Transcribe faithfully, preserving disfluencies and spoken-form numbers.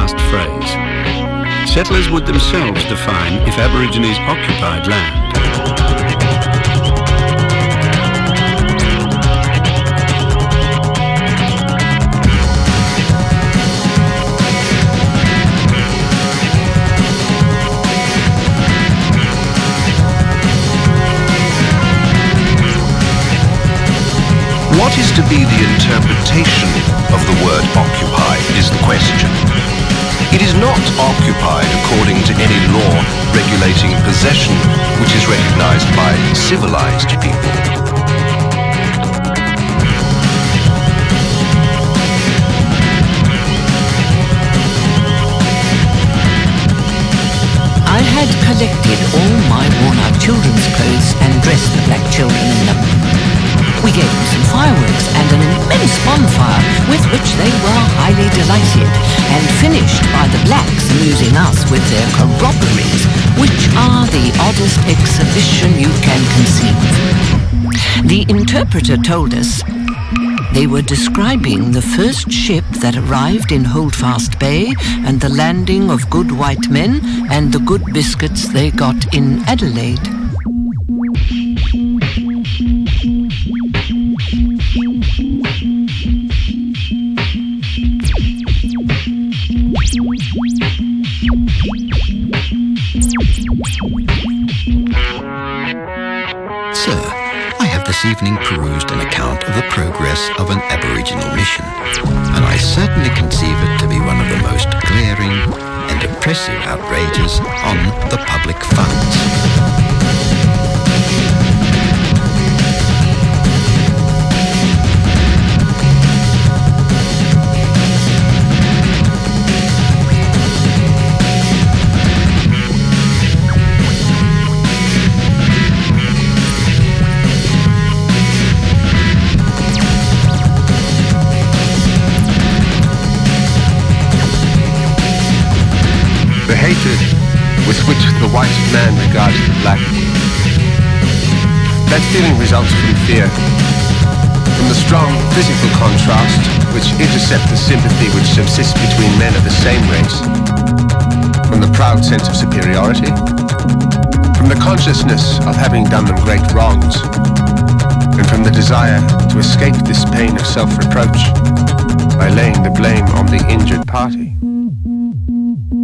last phrase. Settlers would themselves define if Aborigines occupied land. What is to be the interpretation of the word occupy is the question. It is not occupied according to any law regulating possession which is recognized by civilized people. I had collected all my worn-out children's clothes and dressed the black children in them. We gave them some fireworks and an immense bonfire with which they were highly delighted, and finished by the blacks amusing us with their corroborees, which are the oddest exhibition you can conceive. The interpreter told us they were describing the first ship that arrived in Holdfast Bay and the landing of good white men and the good biscuits they got in Adelaide. Sir, I have this evening perused an account of the progress of an Aboriginal mission, and I certainly conceive it to be one of the most glaring and oppressive outrages on the public funds. The hatred with which the white man regards the black. That feeling results from fear, from the strong physical contrast which intercepts the sympathy which subsists between men of the same race, from the proud sense of superiority, from the consciousness of having done them great wrongs, and from the desire to escape this pain of self-reproach by laying the blame on the injured party.